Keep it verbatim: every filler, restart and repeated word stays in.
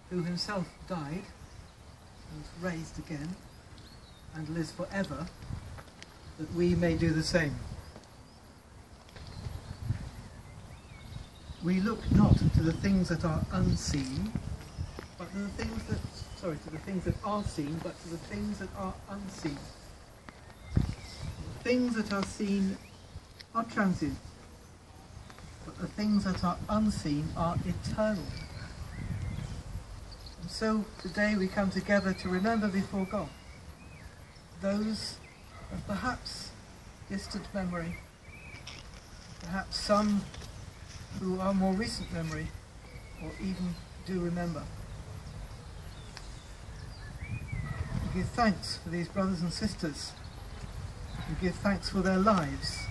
who himself died and was raised again and lives forever, that we may do the same. We look not to the things that are unseen, but to the things that, sorry, to the things that are seen, but to the things that are unseen. The things that are seen are transient, but the things that are unseen are eternal. And so today we come together to remember before God those of perhaps distant memory, perhaps some who are more recent memory, or even do remember. We give thanks for these brothers and sisters. We give thanks for their lives,